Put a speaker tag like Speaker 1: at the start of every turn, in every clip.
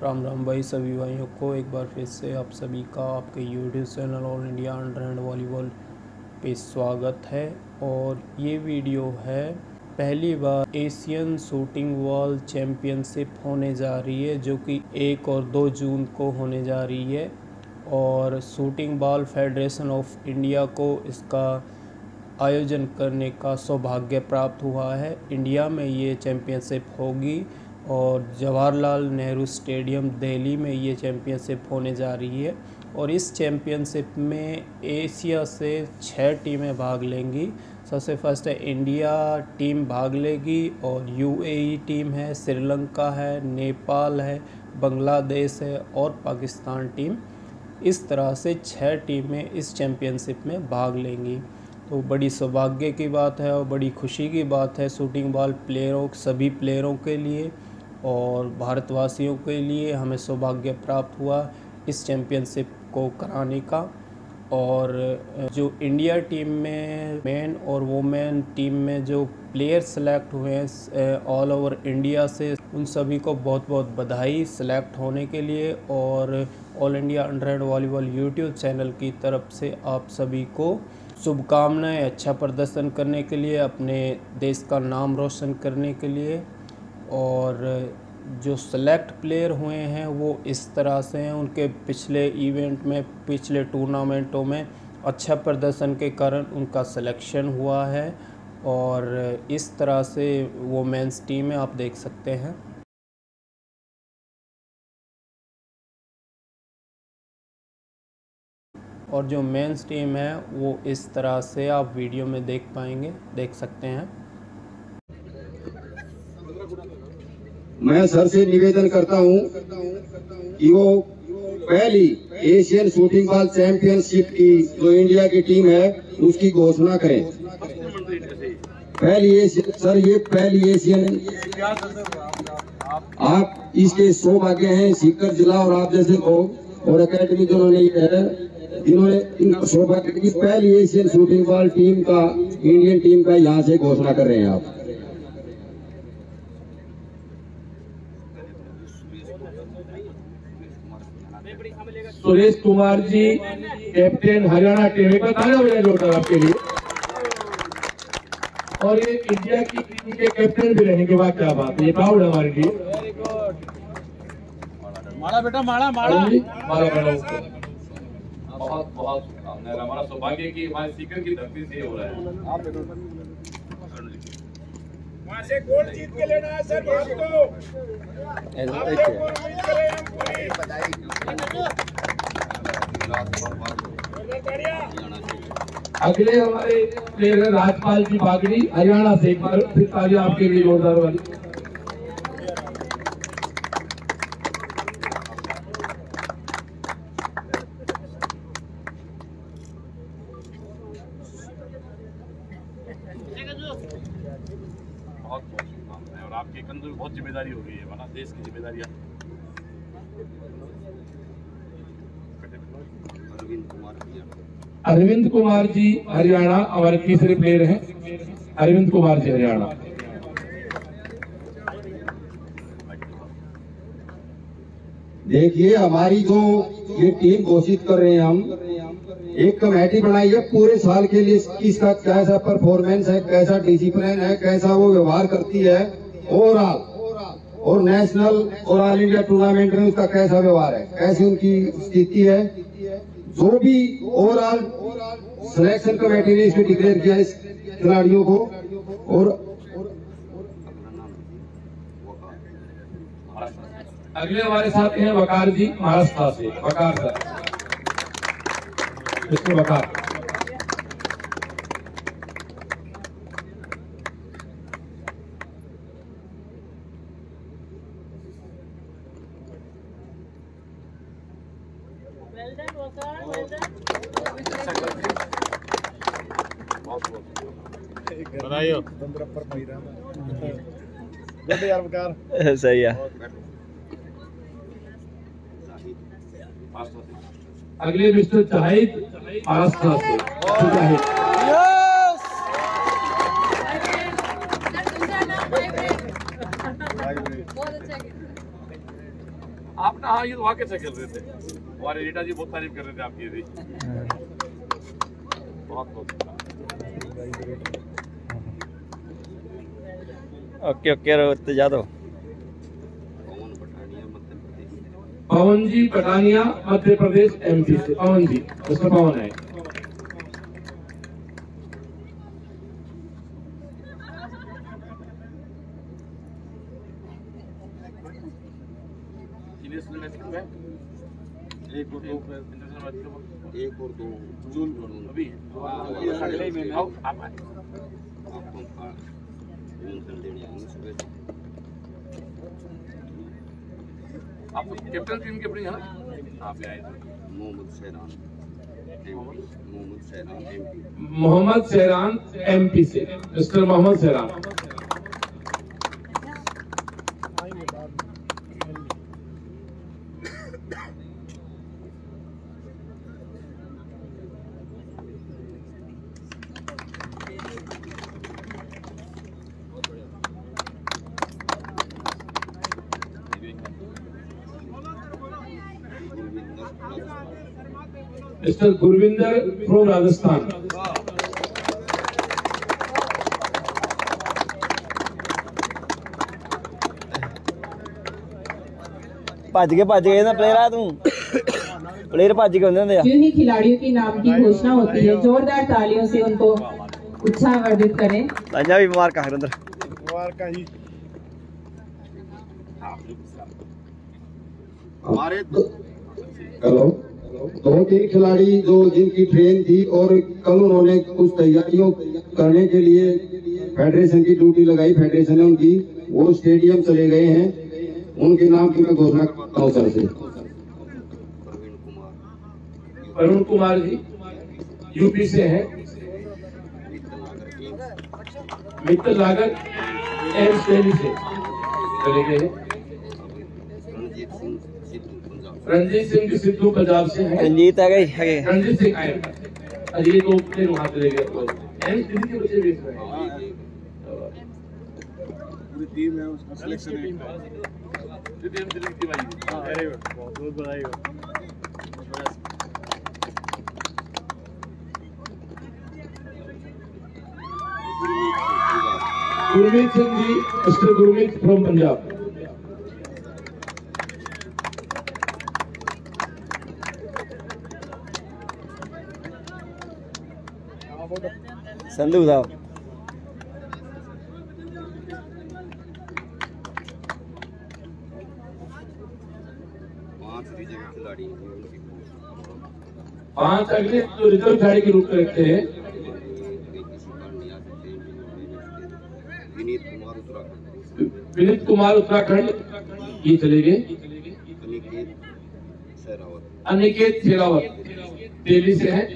Speaker 1: राम राम भाई सभी भाइयों को एक बार फिर से आप सभी का आपके YouTube channel all India under and volleyball पे स्वागत है। और ये वीडियो है, पहली बार एशियन शूटिंग बॉल चैम्पियनशिप होने जा रही है जो कि 1 और 2 जून को होने जा रही है। और shooting ball federation of India को इसका आयोजन करने का सौभाग्य प्राप्त हुआ है। इंडिया में ये चैम्पियनशिप होगी और जवाहरलाल नेहरू स्टेडियम दिल्ली में ये चैम्पियनशिप होने जा रही है। और इस चैम्पियनशिप में एशिया से 6 टीमें भाग लेंगी। सबसे फर्स्ट है इंडिया टीम भाग लेगी और यूएई टीम है, श्रीलंका है, नेपाल है, बांग्लादेश है और पाकिस्तान टीम। इस तरह से 6 टीमें इस चैम्पियनशिप में भाग लेंगी। तो बड़ी सौभाग्य की बात है और बड़ी खुशी की बात है शूटिंग बॉल प्लेयरों सभी प्लेयरों के लिए और भारतवासियों के लिए। हमें सौभाग्य प्राप्त हुआ इस चैम्पियनशिप को कराने का। और जो इंडिया टीम में मेन और वोमेन टीम में जो प्लेयर सेलेक्ट हुए हैं ऑल ओवर इंडिया से, उन सभी को बहुत बहुत बधाई सेलेक्ट होने के लिए। और all India under and volleyball YouTube channel की तरफ से आप सभी को शुभकामनाएं अच्छा प्रदर्शन करने के लिए, अपने देश का नाम रोशन करने के लिए। और जो सेलेक्ट प्लेयर हुए हैं वो इस तरह से हैं, उनके पिछले इवेंट में, पिछले टूर्नामेंटों में अच्छा प्रदर्शन के कारण उनका सिलेक्शन हुआ है। और इस तरह से वो मेंस टीम है, आप देख सकते हैं। और जो मेंस टीम है वो इस तरह से आप वीडियो में देख पाएंगे, देख सकते हैं।
Speaker 2: मैं सर से निवेदन करता हूं कि वो पहली एशियन शूटिंग बॉल चैंपियनशिप की जो इंडिया की टीम है उसकी घोषणा करें। सर ये पहली एशियन, आप इसके सौभाग्य हैं सीकर जिला और आप जैसे लोग और अकेडमी जिन्होंने इन सौभाग्य की पहली एशियन शूटिंग बॉल टीम का, इंडियन टीम का यहाँ से घोषणा कर रहे हैं आप।
Speaker 3: सुरेश कुमार जी कैप्टन हरियाणा टीम का ताजा बजाय जोरदार आपके लिए। और ये इंडिया की टीम के कैप्टन भी रहने के बाद क्या बात है, ये प्राउड है हमारे लिए।
Speaker 4: माला बेटा माला माला
Speaker 3: माला
Speaker 4: बहुत बहुत शुभकामनाएं। हमारा सौभाग्य की हमारे सीकर की धरती से हो रहा है।
Speaker 5: वहाँ से गोल्ड जीत के लेना है सर आपको।
Speaker 3: अगले हमारे प्लेयर राजपाल जी बागड़ी हरियाणा से, एक बार फिर तालियां आपके लिए जोरदार वाली।
Speaker 4: बहुत बहुत शुभकामनाएं और आपके कंधों में बहुत जिम्मेदारी हो गई है ना, देश की जिम्मेदारियां।
Speaker 3: अरविंद कुमार जी हरियाणा हमारे तीसरे प्लेयर हैं। अरविंद कुमार जी हरियाणा।
Speaker 2: देखिए हमारी जो ये टीम घोषित कर रहे हैं हम, एक कमेटी बनाई है पूरे साल के लिए, किसका कैसा परफॉर्मेंस है, कैसा डिसिप्लिन है, कैसा वो व्यवहार करती है ओवरऑल, और नेशनल और ऑल इंडिया टूर्नामेंट में उसका कैसा व्यवहार है, कैसी उनकी स्थिति है, जो भी ओवरऑल सिलेक्शन कमेटी ने इसको डिक्लेयर किया इस खिलाड़ियों को। और
Speaker 3: अगले हमारे साथ हैं वकार जी महाराष्ट्र से। Waqar sir, mister Waqar.
Speaker 4: बताइए
Speaker 6: सही है।
Speaker 3: अगले मिस्टर जाहिद महाराष्ट्र से। जाहिद
Speaker 7: बहुत अच्छा
Speaker 4: आप ना, हाँ, ये तो वहाँ कैसे खेल रहे थे, हमारे रीटा जी बहुत तारीफ कर रहे थे आपकी भी। बहुत बहुत
Speaker 6: ओके ओके रोते जा दो।
Speaker 3: पवन जी पठानिया मध्य प्रदेश एमपी से। पवन जी, मिस्टर पवन है।
Speaker 4: इंटरनेशनल मैच में एक और दो इंटरनेशनल मैच में
Speaker 2: एक और दो जून
Speaker 4: अभी
Speaker 5: अगले महीने
Speaker 4: आओ आप आए। आप तो कैप्टन टीम के अपनी है ना, आप भी आए थे।
Speaker 3: मोहम्मद सहरान एमपी से। Mister Mohammad Sahran. Mister Gurvinder from Rajasthan.
Speaker 6: भज के ना प्लेयर आ तू प्लेयर भज के होंगे।
Speaker 7: यूं ही खिलाड़ियों के नाम की घोषणा होती है, जोरदार तालियों से उनको उत्साहवर्धित करें।
Speaker 6: ताजा भी मुबारक हरिंदर।
Speaker 5: मुबारक जी।
Speaker 2: हमारे हेलो, दो तीन खिलाड़ी जो जिनकी ट्रेन थी और कल उन्होंने कुछ तैयारियों करने के लिए फेडरेशन की ड्यूटी लगाई, फेडरेशन ने उनकी, वो स्टेडियम चले गए हैं। उनके नाम की मैं घोषणा करता हूँ सर से।
Speaker 3: अरुण कुमार जी यूपी से हैं। मित्तल नागर एम्स दिल्ली से चले गए हैं। रणजीत सिंह सिद्धू पंजाब से है।
Speaker 6: रंजीत आ गई है।
Speaker 3: रणजीत सिंह आए। अरे ये दो प्लेयर वहां चले गए। एम्स दिल्ली के बच्चे भी इसमें हैं।
Speaker 5: पूरी टीम है, उसका सिलेक्शन है। वेरी गुड, बहुत बधाई हो।
Speaker 3: Gurmeet Singh ji, mister Gurmeet from Punjab.
Speaker 6: संधू साहब। पांच अगले जो रिजर्व खिलाड़ी के रूप में रखते हैं। विनीत कुमार उत्तराखंड, ये चले गए। अनिकेत शेरावत दिल्ली से है।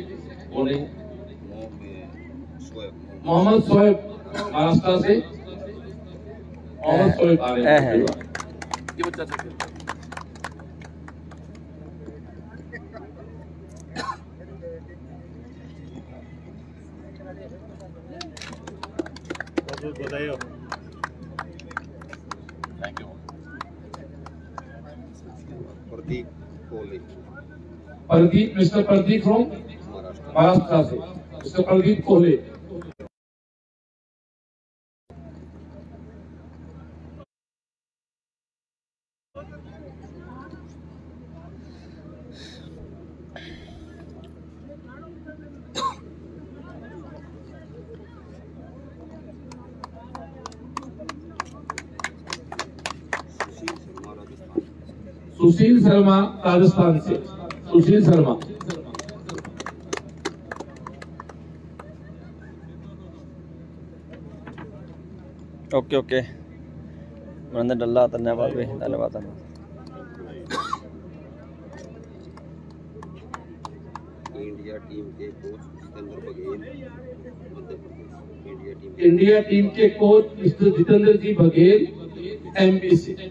Speaker 6: मोहम्मद शोएब महाराष्ट्र से। मोहम्मद शोएब आ रहे हैं।
Speaker 4: ये बच्चा से
Speaker 5: बहुत बधाई हो।
Speaker 4: Thank you.
Speaker 3: Pradeep, mister Pradeep from Maharashtra से। मिस्टर प्रदीप कोहले। सुशील शर्मा राजस्थान से। सुशील शर्मा।
Speaker 6: ओके ओके डल्ला धन्यवाद भी धन्यवाद।
Speaker 2: इंडिया टीम के coach Jitendra Baghel,
Speaker 3: India team के coach mister Jitendra ji Baghel MP से।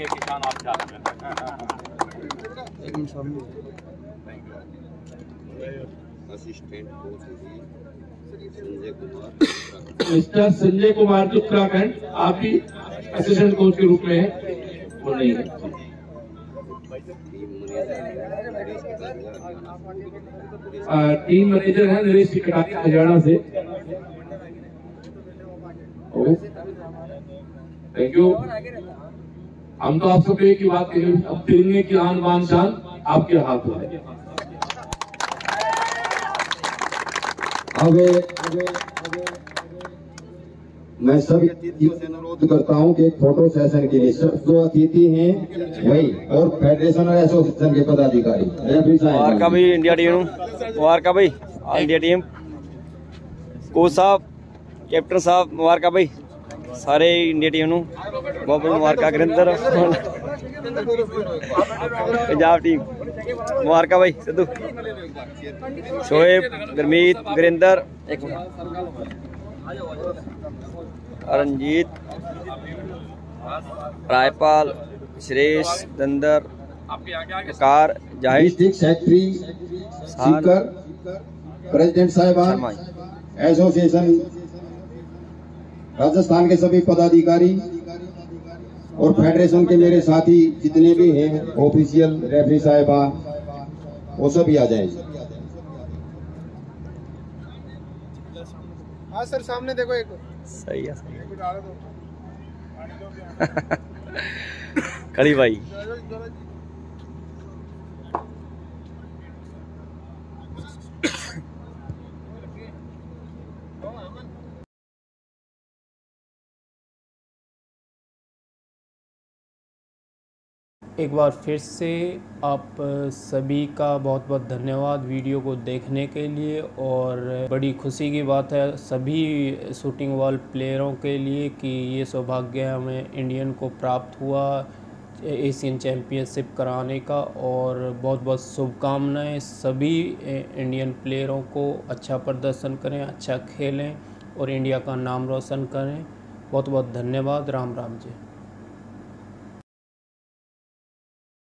Speaker 4: के किसान आप चाहते हैं।
Speaker 2: Assistant coach Sanjay Kumar,
Speaker 3: mister Sanjay Kumar ji Uttarakhand, आप भी असिस्टेंट कोच के रूप में हैं? वो नहीं है। टीम मैनेजर है नरेश कटारिया हरियाणा से। Thank you. हम तो आप सबको एक ही बात करेंगे, अब तिरंगे की आन बान शान आपके हाथ में है।
Speaker 2: अब मैं सभी अतिथियों से अनुरोध करता हूं कि एक फोटो सेशन के लिए सब जो अतिथि हैं वही और फेडरेशन और एसोसिएशन के पदाधिकारी
Speaker 8: मुबारक भाई इंडिया टीम, मुबारक भाई इंडिया टीम, कोच साहब, कैप्टन साहब, मुबारक भाई सारे इंडिया टीम नूं बहुत बहुत मुबारक। गुरिंदर पंजाब टीम मुबारक भाई, सिद्धू, शोएब, गुरमीत, गुरिंदर, एक रंजीत, रायपाल, श्रेष, दंदर, कार, Zahid,
Speaker 2: district secretary, speaker, president साहिबान, एसोसिएशन राजस्थान के सभी पदाधिकारी और फेडरेशन के मेरे साथी जितने भी हैं, ऑफिशियल, रेफरी साहिबान, वो सभी आ जाएंगे।
Speaker 5: हाँ सर, सामने देखो एक
Speaker 8: सही है खड़ी भाई।
Speaker 1: एक बार फिर से आप सभी का बहुत बहुत धन्यवाद वीडियो को देखने के लिए। और बड़ी खुशी की बात है सभी शूटिंग वॉल प्लेयरों के लिए कि ये सौभाग्य हमें इंडियन को प्राप्त हुआ एशियन चैम्पियनशिप कराने का। और बहुत बहुत शुभकामनाएं सभी इंडियन प्लेयरों को, अच्छा प्रदर्शन करें, अच्छा खेलें और इंडिया का नाम रोशन करें। बहुत बहुत धन्यवाद। राम राम जी।